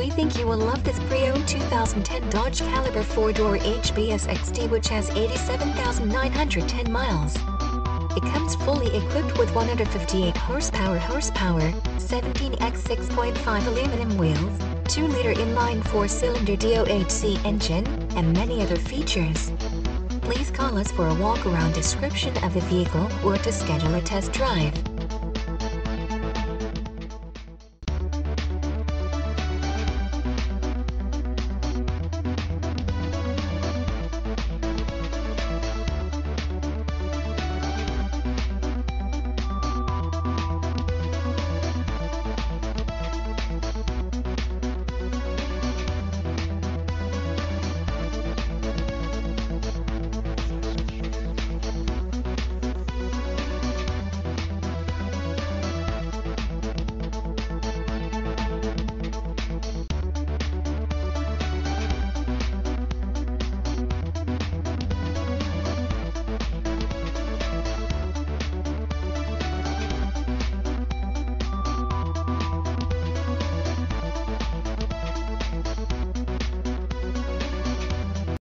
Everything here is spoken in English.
We think you will love this pre-owned 2010 Dodge Caliber 4-door HB SXT, which has 87,910 miles. It comes fully equipped with 158 horsepower, 17x 6.5 aluminum wheels, 2-liter inline 4-cylinder DOHC engine, and many other features. Please call us for a walk-around description of the vehicle or to schedule a test drive.